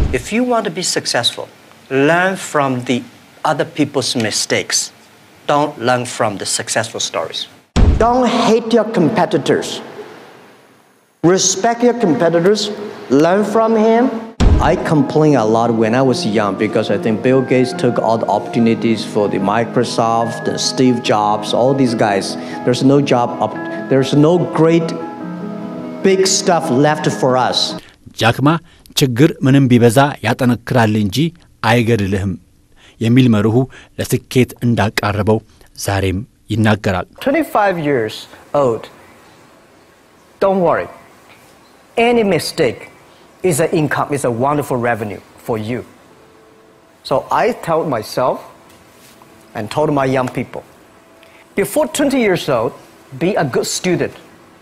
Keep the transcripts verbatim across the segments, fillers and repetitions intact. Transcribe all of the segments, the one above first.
If you want to be successful, learn from the other people's mistakes. Don't learn from the successful stories. Don't hate your competitors. Respect your competitors. Learn from him. I complained a lot when I was young because I think Bill Gates took all the opportunities for the Microsoft, the Steve Jobs, all these guys. There's no job up. There's no great big stuff left for us. ጃክማ ችግር ምንም ቢበዛ ያጠነክራል እንጂ አይገድልህም የሚል መርሁ ለስኬት እንዳቀረበው ዛሬም ይናገራል። twenty-five years old. Don't worry. Any mistake is an income, is a wonderful revenue for you. So I told myself and told my young people, before twenty years old, be a good student.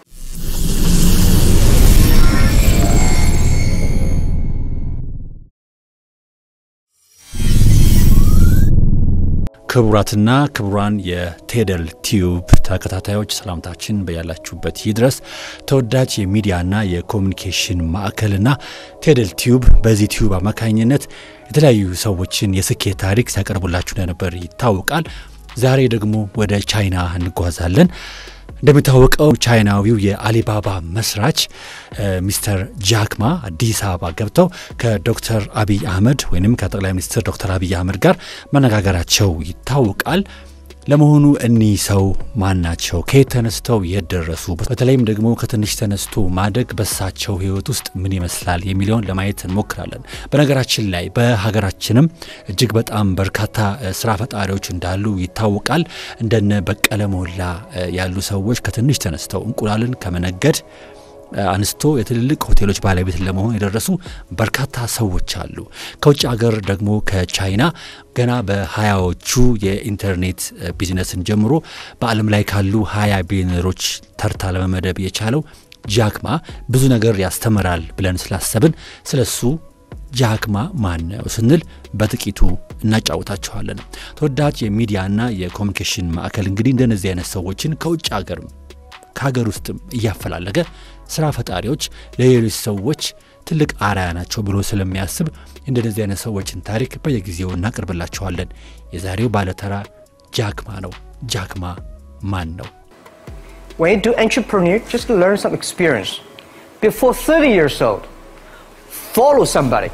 ክቡራትና ክቡራን የቴደል ቲዩብ ተከታታዮች ሰላምታችን በያላችሁበት ይድረስ። ተወዳጅ የሚዲያና የኮሙኒኬሽን ማዕከልና ቴደል ቲዩብ በዚህ ቲዩብ አማካኝነት የተለያዩ ሰዎችን የስኬት ታሪክ ሲያቀርቡላችሁ ነበር ይታወቃል። ዛሬ ደግሞ ወደ ቻይና እንጓዛለን። እንደሚታወቀው ቻይናዊው የአሊባባ መስራች ሚስተር ጃክማ አዲስ አበባ ገብተው ከዶክተር አብይ አህመድ ወይንም ከጠቅላይ ሚኒስትር ዶክተር አብይ አህመድ ጋር መነጋገራቸው ይታወቃል። ለመሆኑ እኚህ ሰው ማን ናቸው? ከየት ተነስተው የደረሱ? በተለይም ደግሞ ከትንሽ ተነስቶ ማደግ በሳቸው ህይወት ውስጥ ምን ይመስላል የሚለውን ለማየት እንሞክራለን። በነገራችን ላይ በሀገራችንም እጅግ በጣም በርካታ ስራ ፈጣሪዎች እንዳሉ ይታወቃል። እንደነ በቀለ ሞላ ያሉ ሰዎች ከትንሽ ተነስተው እንቁላልን ከመነገድ አንስቶ የትልልቅ ሆቴሎች ባለቤት ለመሆን የደረሱ በርካታ ሰዎች አሉ። ከውጭ ሀገር ደግሞ ከቻይና ገና በሀያዎቹ የኢንተርኔት ቢዝነስን ጀምሮ በዓለም ላይ ካሉ ሀያ ቢሊዮነሮች ተርታ ለመመደብ የቻለው ጃክማ ብዙ ነገር ያስተምራል ብለን ስላሰብን ስለሱ ጃክማ ማን ነው ስንል በጥቂቱ እናጫውታችኋለን። ተወዳጅ የሚዲያና የኮሙኒኬሽን ማዕከል እንግዲህ እንደነዚህ አይነት ሰዎችን ከውጭ ሀገር ከሀገር ውስጥም እያፈላለገ ስራ ፈጣሪዎች ለሌሎች ሰዎች ትልቅ አርአያ ናቸው ብሎ ስለሚያስብ እንደዚህ አይነት ሰዎችን ታሪክ በየጊዜው እናቀርብላችኋለን። የዛሬው ባለተራ ጃክማ ነው። ጃክማ ማን ነው? When you do entrepreneur, just learn some experience. Before thirty years old, follow somebody.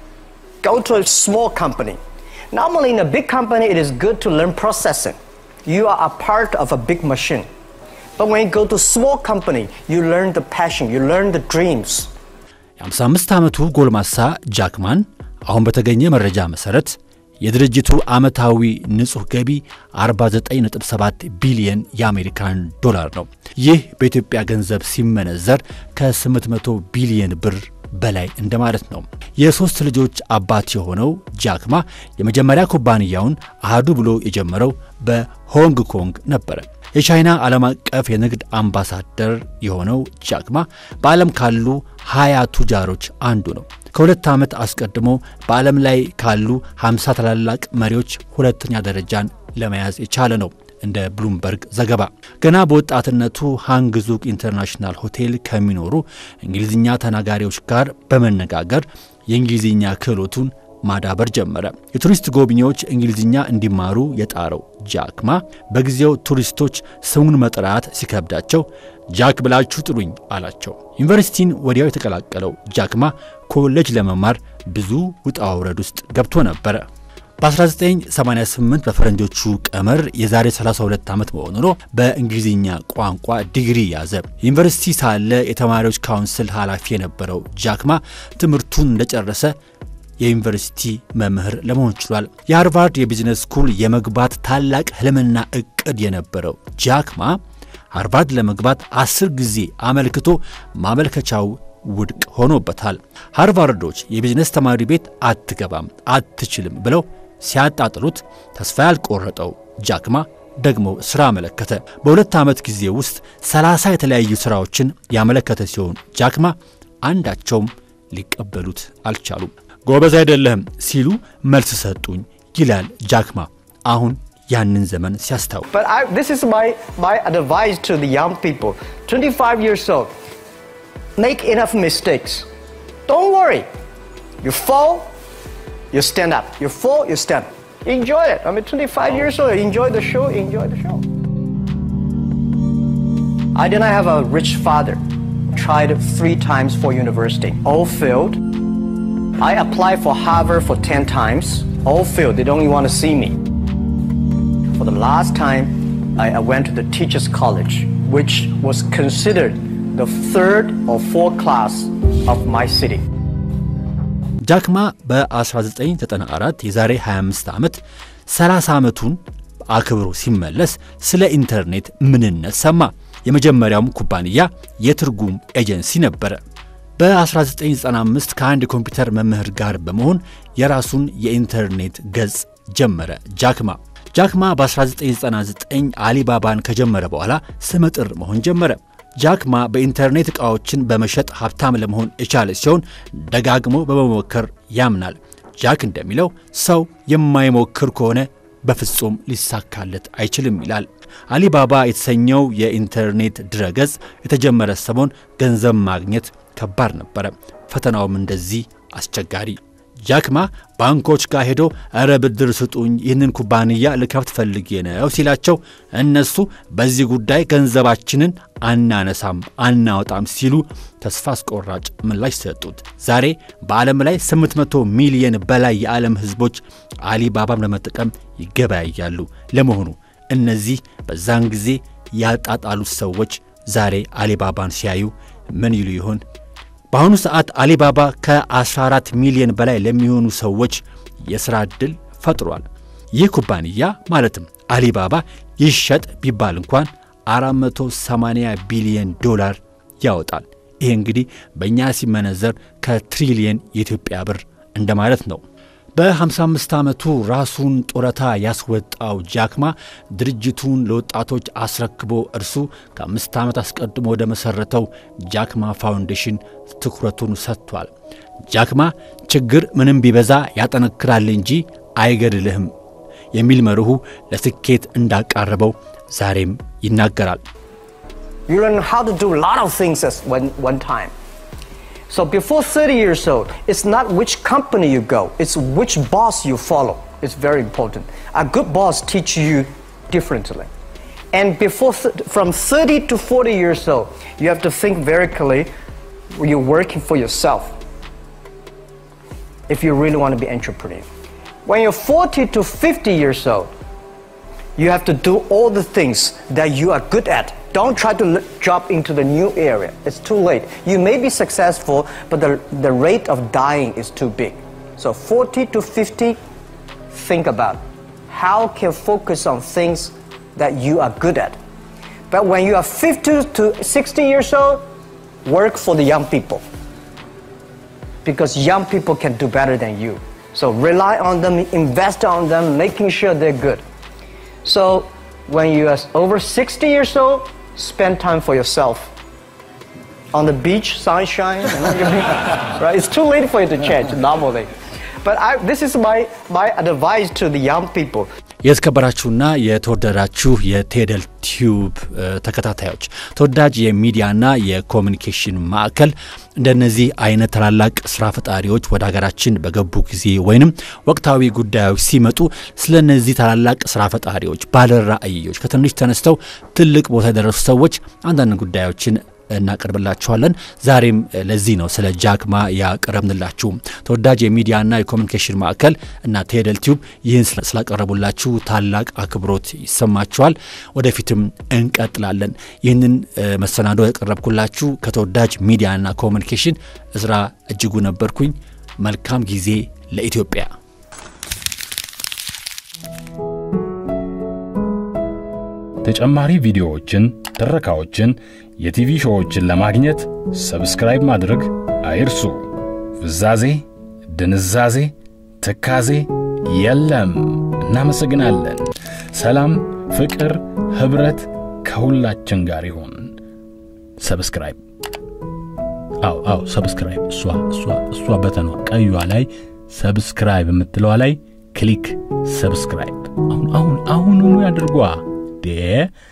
Go to a small company. Normally in a big company, it is good to learn processing. You are a part of a big machine. But when you go to a small company, you learn the passion, you learn the dreams. የሃምሳ አምስት ዓመቱ ጎልማሳ ጃክማን አሁን በተገኘ መረጃ መሰረት የድርጅቱ አመታዊ ንጹህ ገቢ አርባ ዘጠኝ ነጥብ ሰባት ቢሊዮን የአሜሪካን ዶላር ነው። ይህ በኢትዮጵያ ገንዘብ ሲመነዘር ከስምንት መቶ ቢሊዮን ብር በላይ እንደማለት ነው። የሶስት ልጆች አባት የሆነው ጃክማ የመጀመሪያ ኩባንያውን አሃዱ ብሎ የጀመረው በሆንግ ኮንግ ነበር። የቻይና ዓለም አቀፍ የንግድ አምባሳደር የሆነው ጃክማ በዓለም ካሉ ሀያ ቱጃሮች አንዱ ነው። ከሁለት ዓመት አስቀድሞ በዓለም ላይ ካሉ ሃምሳ ታላላቅ መሪዎች ሁለተኛ ደረጃን ለመያዝ የቻለ ነው እንደ ብሉምበርግ ዘገባ። ገና በወጣትነቱ ሃንግዙክ ኢንተርናሽናል ሆቴል ከሚኖሩ እንግሊዝኛ ተናጋሪዎች ጋር በመነጋገር የእንግሊዝኛ ክህሎቱን ማዳበር ጀመረ። የቱሪስት ጎብኚዎች እንግሊዝኛ እንዲማሩ የጣረው ጃክማ በጊዜው ቱሪስቶች ስሙን መጥራት ሲከብዳቸው ጃክ ብላችሁ ጥሩኝ አላቸው። ዩኒቨርሲቲን ወዲያው የተቀላቀለው ጃክማ ኮሌጅ ለመማር ብዙ ውጣ ውረድ ውስጥ ገብቶ ነበር። በ1988 በፈረንጆቹ ቀመር የዛሬ ሰላሳ ሁለት ዓመት መሆኑ ነው በእንግሊዝኛ ቋንቋ ዲግሪ ያዘ። ዩኒቨርሲቲ ሳለ የተማሪዎች ካውንስል ኃላፊ የነበረው ጃክማ ትምህርቱን እንደጨረሰ የዩኒቨርሲቲ መምህር ለመሆን ችሏል። የሃርቫርድ የቢዝነስ ስኩል የመግባት ታላቅ ህልምና እቅድ የነበረው ጃክማ ሃርቫርድ ለመግባት አስር ጊዜ አመልክቶ ማመልከቻው ውድቅ ሆኖበታል። ሃርቫርዶች የቢዝነስ ተማሪ ቤት አትገባም አትችልም ብለው ሲያጣጥሉት ተስፋ ያልቆረጠው ጃክማ ደግሞ ስራ አመለከተ። በሁለት ዓመት ጊዜ ውስጥ ሰላሳ የተለያዩ ስራዎችን ያመለከተ ሲሆን ጃክማ አንዳቸውም ሊቀበሉት አልቻሉም። ጎበዝ አይደለም ሲሉ መልስ ሰጡኝ ይላል ጃክማ አሁን ያንን ዘመን ሲያስታው። But I, this is my my advice to the young people, twenty-five years old. Make enough mistakes. Don't worry. You fall, you stand up. You fall, you stand up. Enjoy it. I mean, twenty-five years old, enjoy the show, enjoy the show. I did not have a rich father. Tried three times for university. All failed. I applied for Harvard for ten times. All failed. They don't even want to see me. For the last time, I, I went to the Teachers College, which was considered the third or fourth class of my city. ጃክማ በ1994 የዛሬ ሃያ አምስት ዓመት ሰላሳ ዓመቱን አክብሮ ሲመለስ ስለ ኢንተርኔት ምንነት ሰማ። የመጀመሪያው ኩባንያ የትርጉም ኤጀንሲ ነበር። በ1995 ከአንድ ኮምፒውተር መምህር ጋር በመሆን የራሱን የኢንተርኔት ገጽ ጀመረ። ጃክማ ጃክማ በ1999 አሊባባን ከጀመረ በኋላ ስመጥር መሆን ጀመረ። ጃክማ በኢንተርኔት ዕቃዎችን በመሸጥ ሀብታም ለመሆን የቻለ ሲሆን ደጋግሞ በመሞከር ያምናል። ጃክ እንደሚለው ሰው የማይሞክር ከሆነ በፍጹም ሊሳካለት አይችልም ይላል። አሊባባ የተሰኘው የኢንተርኔት ድረገጽ የተጀመረ ሰሞን ገንዘብ ማግኘት ከባድ ነበር። ፈተናውም እንደዚህ አስቸጋሪ። ጃክማ ባንኮች ጋር ሄዶ አረ ብድር ስጡኝ ይህንን ኩባንያ ልከፍት ፈልጌ ነው ሲላቸው እነሱ በዚህ ጉዳይ ገንዘባችንን አናነሳም አናወጣም ሲሉ ተስፋ አስቆራጭ ምላሽ ሰጡት። ዛሬ በዓለም ላይ ስምንት መቶ ሚሊዮን በላይ የዓለም ህዝቦች አሊባባን ለመጠቀም ይገበያያሉ። ለመሆኑ እነዚህ በዛን ጊዜ ያጣጣሉት ሰዎች ዛሬ አሊባባን ሲያዩ ምን ይሉ ይሆን? በአሁኑ ሰዓት አሊባባ ከ14 ሚሊዮን በላይ ለሚሆኑ ሰዎች የሥራ ዕድል ፈጥሯል። ይህ ኩባንያ ማለትም አሊባባ ይሸጥ ቢባል እንኳን አራት መቶ ሰማንያ ቢሊዮን ዶላር ያወጣል። ይሄ እንግዲህ በእኛ ሲመነዘር ከትሪሊየን የኢትዮጵያ ብር እንደማለት ነው። በ55 ዓመቱ ራሱን ጡረታ ያስወጣው ጃክማ ድርጅቱን ለወጣቶች አስረክቦ እርሱ ከአምስት ዓመት አስቀድሞ ወደ መሰረተው ጃክማ ፋውንዴሽን ትኩረቱን ሰጥቷል። ጃክማ ችግር ምንም ቢበዛ ያጠነክራል እንጂ አይገድልህም የሚል መርሁ ለስኬት እንዳቀረበው ዛሬም ይናገራል። You learn how to do a lot of things at one, one time. So before thirty years old, it's not which company you go, it's which boss you follow. It's very important. A good boss teaches you differently. And before th from thirty to forty years old, you have to think very clearly you're working for yourself if you really want to be an entrepreneur. When you're forty to fifty years old, you have to do all the things that you are good at. Don't try to jump into the new area. It's too late. You may be successful, but the, the rate of dying is too big. So forty to fifty, think about how can you focus on things that you are good at. But when you are fifty to sixty years old, work for the young people. Because young people can do better than you. So rely on them, invest on them, making sure they're good. So when you are over sixty years old, spend time for yourself. On the beach, sunshine, right? It's too late for you to change normally. But I, this is my, my advice to the young people. የተከበራችሁና የተወደዳችሁ የቴደል ቲዩብ ተከታታዮች ተወዳጅ የሚዲያና የኮሙኒኬሽን ማዕከል እንደነዚህ አይነት ታላላቅ ስራ ፈጣሪዎች ወደ ሀገራችን በገቡ ጊዜ ወይንም ወቅታዊ ጉዳዮች ሲመጡ ስለነዚህ ታላላቅ ስራ ፈጣሪዎች ባለራዕዮች ከትንሽ ተነስተው ትልቅ ቦታ የደረሱ ሰዎች አንዳንድ ጉዳዮችን እናቀርብላችኋለን። ዛሬም ለዚህ ነው ስለ ጃክማ ያቀረብንላችሁ። ተወዳጅ የሚዲያና የኮሙኒኬሽን ማዕከል እና ቴደል ቲዩብ ይህን ስላቀረቡላችሁ ታላቅ አክብሮት ይሰማችኋል። ወደፊትም እንቀጥላለን። ይህንን መሰናዶ ያቀረብኩላችሁ ከተወዳጅ ሚዲያና ኮሙኒኬሽን እዝራ እጅጉ ነበርኩኝ። መልካም ጊዜ ለኢትዮጵያ። ተጨማሪ ቪዲዮዎችን፣ ትረካዎችን፣ የቲቪ ሾዎችን ለማግኘት ሰብስክራይብ ማድረግ አይርሱ። ፍዛዜ፣ ድንዛዜ፣ ተካዜ የለም። እናመሰግናለን። ሰላም፣ ፍቅር፣ ህብረት ከሁላችን ጋር ይሁን። ሰብስክራይብ አው አው ሰብስክራይብ እሷ እሷ እሷ በተኗ ቀዩዋ ላይ ሰብስክራይብ የምትለዋ ላይ ክሊክ ሰብስክራይብ አሁን አሁን አሁን ያድርጓ ደ